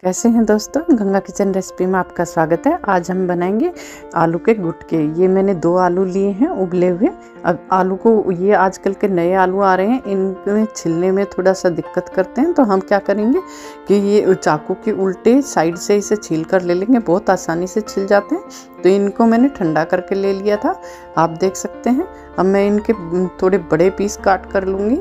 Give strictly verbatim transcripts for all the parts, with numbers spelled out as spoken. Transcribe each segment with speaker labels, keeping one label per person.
Speaker 1: कैसे हैं दोस्तों, गंगा किचन रेसिपी में आपका स्वागत है। आज हम बनाएंगे आलू के गुटके। ये मैंने दो आलू लिए हैं उबले हुए। अब आलू को, ये आजकल के नए आलू आ रहे हैं, इनमें छिलने में थोड़ा सा दिक्कत करते हैं, तो हम क्या करेंगे कि ये चाकू के उल्टे साइड से इसे छील कर ले लेंगे। बहुत आसानी से छिल जाते हैं। तो इनको मैंने ठंडा करके ले लिया था, आप देख सकते हैं। अब मैं इनके थोड़े बड़े पीस काट कर लूँगी।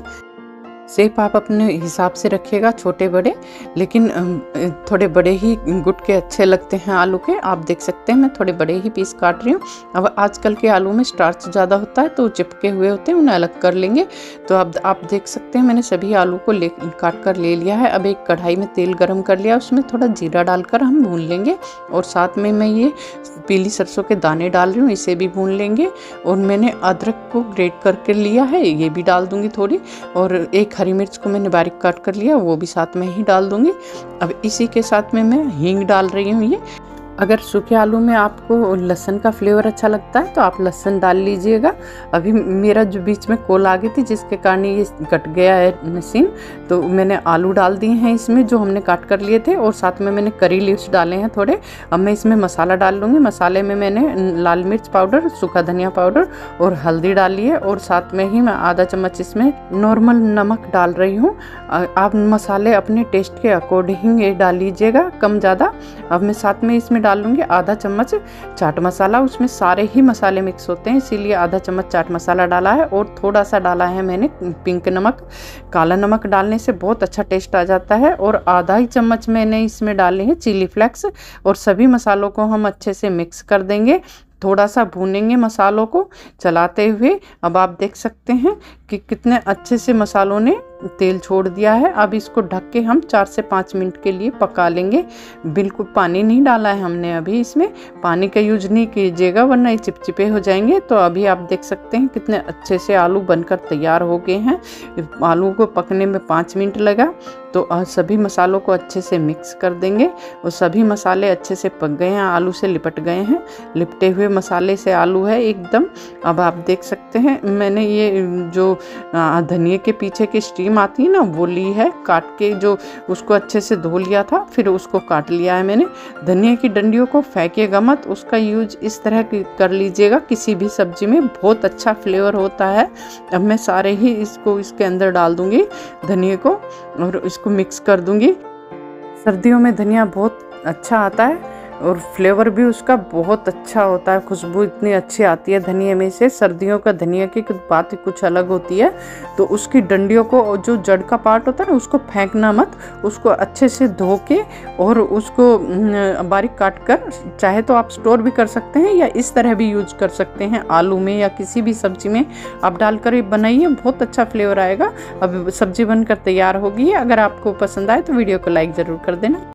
Speaker 1: शेप आप अपने हिसाब से रखिएगा, छोटे बड़े, लेकिन थोड़े बड़े ही गुटके अच्छे लगते हैं आलू के। आप देख सकते हैं मैं थोड़े बड़े ही पीस काट रही हूँ। अब आजकल के आलू में स्टार्च ज़्यादा होता है तो चिपके हुए होते हैं, उन्हें अलग कर लेंगे। तो अब आप देख सकते हैं मैंने सभी आलू को ले काट कर ले लिया है। अब एक कढ़ाई में तेल गरम कर लिया, उसमें थोड़ा जीरा डालकर हम भून लेंगे। और साथ में मैं ये पीली सरसों के दाने डाल रही हूँ, इसे भी भून लेंगे। और मैंने अदरक को ग्रेट करके लिया है, ये भी डाल दूँगी थोड़ी। और एक हरी मिर्च को मैंने बारीक काट कर लिया, वो भी साथ में ही डाल दूंगी। अब इसी के साथ में मैं हींग डाल रही हूँ। ये अगर सूखे आलू में आपको लहसुन का फ्लेवर अच्छा लगता है तो आप लहसुन डाल लीजिएगा। अभी मेरा जो बीच में कॉल आ गई थी जिसके कारण ये कट गया है मशीन, तो मैंने आलू डाल दिए हैं इसमें जो हमने काट कर लिए थे। और साथ में मैंने करी लीव्स डाले हैं थोड़े। अब मैं इसमें मसाला डाल लूँगी। मसाले में मैंने लाल मिर्च पाउडर, सूखा धनिया पाउडर और हल्दी डाली है। और साथ में ही मैं आधा चम्मच इसमें नॉर्मल नमक डाल रही हूँ। आप मसाले अपने टेस्ट के अकॉर्डिंग डाल लीजिएगा, कम ज़्यादा। अब मैं साथ में इसमें डाल लूँगी आधा चम्मच चाट मसाला। उसमें सारे ही मसाले मिक्स होते हैं, इसीलिए आधा चम्मच चाट मसाला डाला है। और थोड़ा सा डाला है मैंने पिंक नमक। काला नमक डालने से बहुत अच्छा टेस्ट आ जाता है। और आधा ही चम्मच मैंने इसमें डाले हैं चिली फ्लेक्स। और सभी मसालों को हम अच्छे से मिक्स कर देंगे, थोड़ा सा भूनेंगे मसालों को चलाते हुए। अब आप देख सकते हैं कि कितने अच्छे से मसालों ने तेल छोड़ दिया है। अब इसको ढक के हम चार से पाँच मिनट के लिए पका लेंगे। बिल्कुल पानी नहीं डाला है हमने अभी, इसमें पानी का यूज नहीं कीजिएगा वरना ये चिपचिपे हो जाएंगे। तो अभी आप देख सकते हैं कितने अच्छे से आलू बनकर तैयार हो गए हैं। आलू को पकने में पाँच मिनट लगा। तो सभी मसालों को अच्छे से मिक्स कर देंगे। और सभी मसाले अच्छे से पक गए हैं, आलू से लिपट गए हैं। लिपटे हुए मसाले से आलू है एकदम। अब आप देख सकते हैं मैंने ये जो धनिए के पीछे की स्टीम आती है ना, वो ली है काट के, जो उसको अच्छे से धो लिया था, फिर उसको काट लिया है मैंने। धनिए की डंडियों को फेंकिएगा मत, उसका यूज इस तरह कर लीजिएगा किसी भी सब्जी में, बहुत अच्छा फ्लेवर होता है। अब मैं सारे ही इसको इसके अंदर डाल दूंगी धनिए को और इसको मिक्स कर दूंगी। सर्दियों में धनिया बहुत अच्छा आता है और फ्लेवर भी उसका बहुत अच्छा होता है, खुशबू इतनी अच्छी आती है धनिया में से। सर्दियों का धनिया की बात ही कुछ अलग होती है। तो उसकी डंडियों को, जो जड़ का पार्ट होता है ना, उसको फेंकना मत, उसको अच्छे से धो के और उसको बारीक काट कर, चाहे तो आप स्टोर भी कर सकते हैं या इस तरह भी यूज कर सकते हैं आलू में या किसी भी सब्जी में आप डालकर बनाइए, बहुत अच्छा फ्लेवर आएगा। अब सब्जी बनकर तैयार होगी। अगर आपको पसंद आए तो वीडियो को लाइक ज़रूर कर देना।